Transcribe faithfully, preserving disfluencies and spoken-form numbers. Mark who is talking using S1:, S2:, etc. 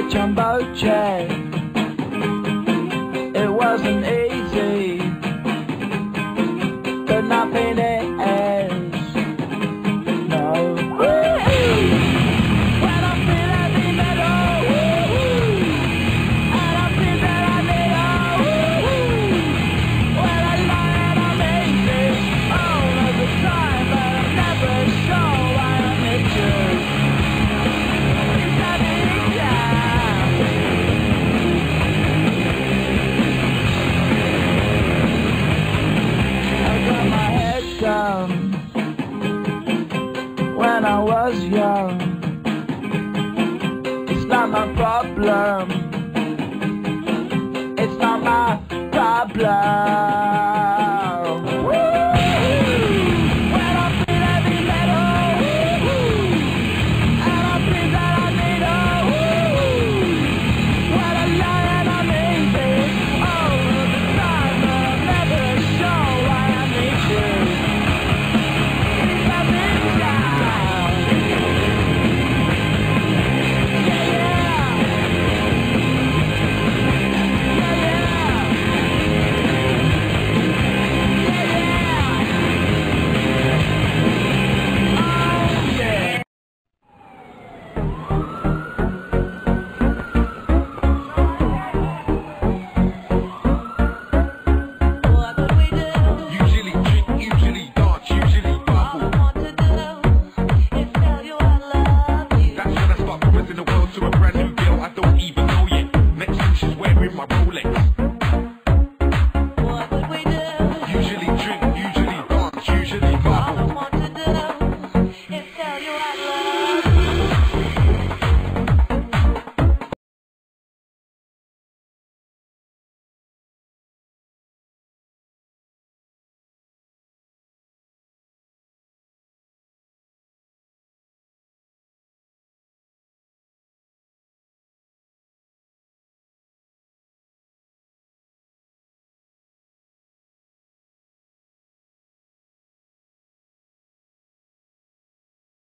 S1: a jumbo jet. It wasn't easy, but nothing is. No. When I feel heavy metal, and I feel that I need a when I lie and I'm easy all of the time, but I'm never sure why I need you. Down when I was young. It's not my problem. It's not my problem.